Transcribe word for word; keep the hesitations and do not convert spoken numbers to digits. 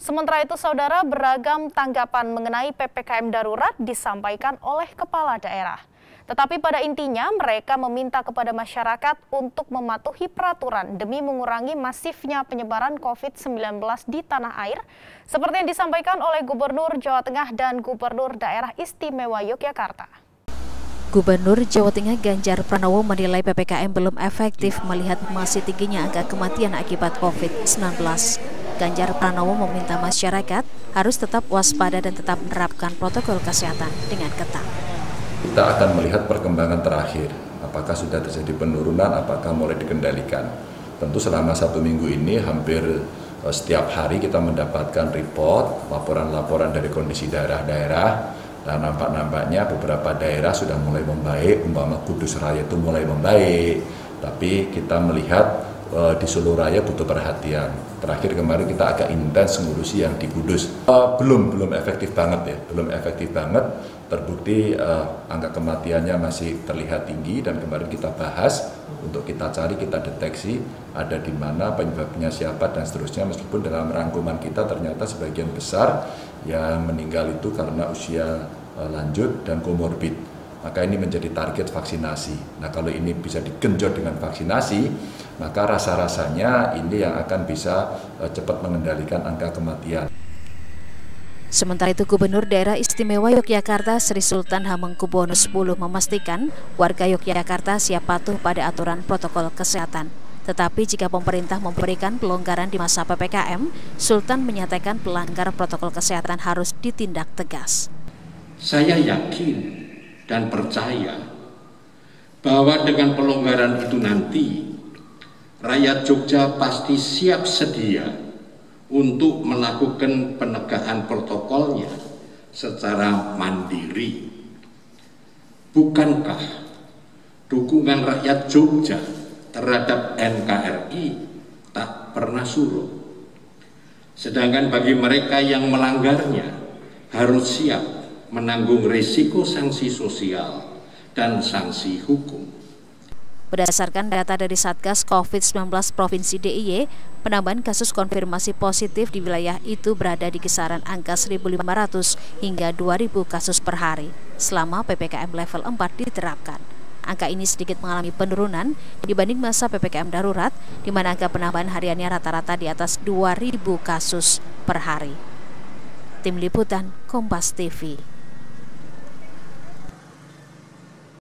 Sementara itu, saudara, beragam tanggapan mengenai P P K M darurat disampaikan oleh kepala daerah. Tetapi pada intinya mereka meminta kepada masyarakat untuk mematuhi peraturan demi mengurangi masifnya penyebaran COVID sembilan belas di tanah air, seperti yang disampaikan oleh Gubernur Jawa Tengah dan Gubernur Daerah Istimewa Yogyakarta. Gubernur Jawa Tengah Ganjar Pranowo menilai P P K M belum efektif melihat masih tingginya angka kematian akibat COVID sembilan belas. Ganjar Pranowo meminta masyarakat harus tetap waspada dan tetap menerapkan protokol kesehatan dengan ketat. Kita akan melihat perkembangan terakhir, apakah sudah terjadi penurunan, apakah mulai dikendalikan. Tentu selama satu minggu ini hampir setiap hari kita mendapatkan report, laporan-laporan dari kondisi daerah-daerah, dan nampak-nampaknya beberapa daerah sudah mulai membaik, umpama Kudus Raya itu mulai membaik, tapi kita melihat e, di Solo Raya butuh perhatian. Terakhir kemarin kita agak intens ngurusi yang di Kudus. E, belum belum efektif banget ya, belum efektif banget. Terbukti e, angka kematiannya masih terlihat tinggi dan kemarin kita bahas untuk kita cari, kita deteksi ada di mana, penyebabnya siapa dan seterusnya. Meskipun dalam rangkuman kita ternyata sebagian besar yang meninggal itu karena usia e, lanjut dan komorbid. Maka ini menjadi target vaksinasi. Nah, kalau ini bisa digenjot dengan vaksinasi, maka rasa-rasanya ini yang akan bisa e, cepat mengendalikan angka kematian. Sementara itu, Gubernur Daerah Istimewa Yogyakarta Sri Sultan Hamengkubuwono X memastikan warga Yogyakarta siap patuh pada aturan protokol kesehatan. Tetapi jika pemerintah memberikan pelonggaran di masa P P K M, Sultan menyatakan pelanggar protokol kesehatan harus ditindak tegas. Saya yakin dan percaya bahwa dengan pelonggaran itu nanti, rakyat Jogja pasti siap sedia untuk melakukan penegakan protokolnya secara mandiri. Bukankah dukungan rakyat Jogja terhadap N K R I tak pernah surut? Sedangkan bagi mereka yang melanggarnya harus siap menanggung risiko sanksi sosial dan sanksi hukum. Berdasarkan data dari Satgas COVID sembilan belas Provinsi D I Y, penambahan kasus konfirmasi positif di wilayah itu berada di kisaran angka seribu lima ratus hingga dua ribu kasus per hari selama P P K M level empat diterapkan. Angka ini sedikit mengalami penurunan dibanding masa P P K M darurat, di mana angka penambahan hariannya rata-rata di atas dua ribu kasus per hari. Tim Liputan Kompas T V.